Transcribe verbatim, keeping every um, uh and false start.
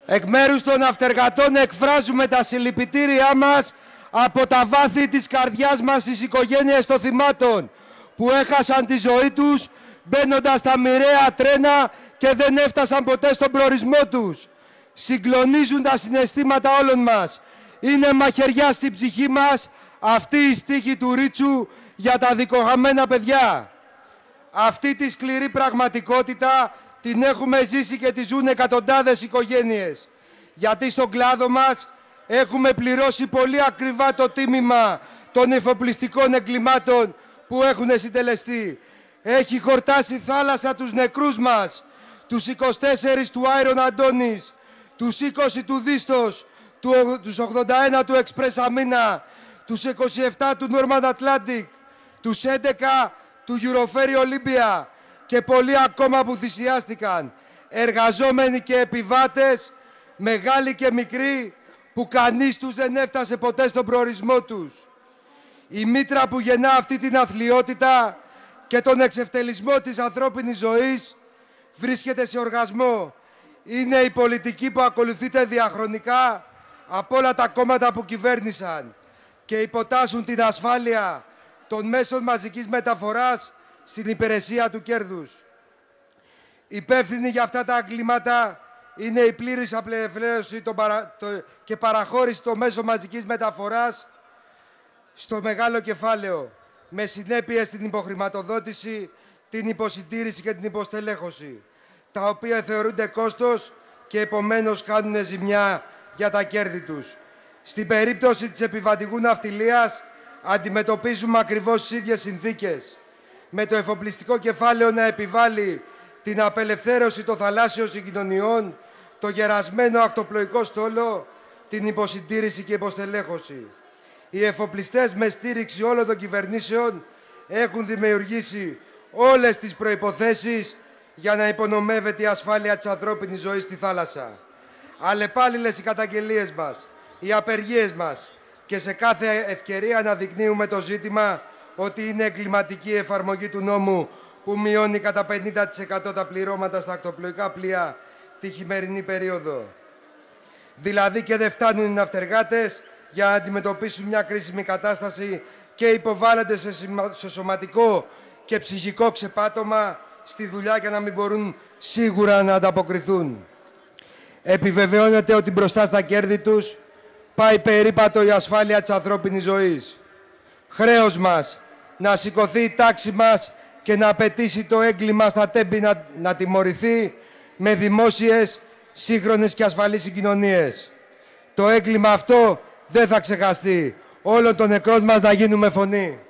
Εκ μέρους των ναυτεργατών εκφράζουμε τα συλληπιτήριά μας από τα βάθη της καρδιάς μας στις οικογένειες των θυμάτων που έχασαν τη ζωή τους μπαίνοντας στα μοιραία τρένα και δεν έφτασαν ποτέ στον προορισμό τους. Συγκλονίζουν τα συναισθήματα όλων μας. Είναι μαχαιριά στην ψυχή μας αυτή η στίχη του Ρίτσου για τα δικογραμμένα παιδιά. Αυτή τη σκληρή πραγματικότητα την έχουμε ζήσει και τη ζουν εκατοντάδες οικογένειες. Γιατί στον κλάδο μας έχουμε πληρώσει πολύ ακριβά το τίμημα των εφοπλιστικών εγκλημάτων που έχουν συντελεστεί. Έχει χορτάσει η θάλασσα τους νεκρούς μας, τους είκοσι τέσσερα του Άιρον Αντώνης, τους είκοσι του Δίστος, τους ογδόντα ένα του Εξπρές Αμίνα, τους είκοσι επτά του Νόρμαν Ατλάντικ, τους έντεκα του Euroferry Olympia και πολλοί ακόμα που θυσιάστηκαν. Εργαζόμενοι και επιβάτες, μεγάλοι και μικροί, που κανείς τους δεν έφτασε ποτέ στον προορισμό τους. Η μήτρα που γεννά αυτή την αθλιότητα και τον εξευτελισμό της ανθρώπινης ζωής βρίσκεται σε οργασμό. Είναι η πολιτική που ακολουθείται διαχρονικά από όλα τα κόμματα που κυβέρνησαν και υποτάσσουν την ασφάλεια των μέσων μαζικής μεταφοράς στην υπηρεσία του κέρδους. Υπεύθυνοι για αυτά τα εγκλήματα είναι η πλήρης απελευθέρωση παρα... το... και παραχώρηση των μέσων μαζικής μεταφοράς στο μεγάλο κεφάλαιο, με συνέπειες στην υποχρηματοδότηση, την υποσυντήρηση και την υποστελέχωση, τα οποία θεωρούνται κόστος και επομένως κάνουν ζημιά για τα κέρδη τους. Στην περίπτωση της επιβατικού ναυτιλίας αντιμετωπίζουμε ακριβώς τις ίδιες συνθήκες, με το εφοπλιστικό κεφάλαιο να επιβάλλει την απελευθέρωση των θαλάσσιων συγκοινωνιών, το γερασμένο ακτοπλοϊκό στόλο, την υποσυντήρηση και υποστελέχωση. Οι εφοπλιστές με στήριξη όλων των κυβερνήσεων έχουν δημιουργήσει όλες τις προϋποθέσεις για να υπονομεύεται η ασφάλεια της ανθρώπινης ζωής στη θάλασσα. Αλλεπάλληλες οι καταγγελίες μας, οι απεργίες μας και σε κάθε ευκαιρία αναδεικνύουμε το ζήτημα ότι είναι εγκληματική η εφαρμογή του νόμου που μειώνει κατά πενήντα τοις εκατό τα πληρώματα στα ακτοπλοϊκά πλοία τη χειμερινή περίοδο. Δηλαδή και δεν φτάνουν οι ναυτεργάτες για να αντιμετωπίσουν μια κρίσιμη κατάσταση και υποβάλλονται σε, σε σωματικό και ψυχικό ξεπάτωμα στη δουλειά για να μην μπορούν σίγουρα να ανταποκριθούν. Επιβεβαιώνεται ότι μπροστά στα κέρδη τους πάει περίπατο η ασφάλεια της ανθρώπινης ζωής. Χρέος μας να σηκωθεί η τάξη μας και να απαιτήσει το έγκλημα στα τέμπη να, να τιμωρηθεί με δημόσιες, σύγχρονες και ασφαλείς συγκοινωνίες. Το έγκλημα αυτό δεν θα ξεχαστεί. Όλων των νεκρών μας να γίνουμε φωνή.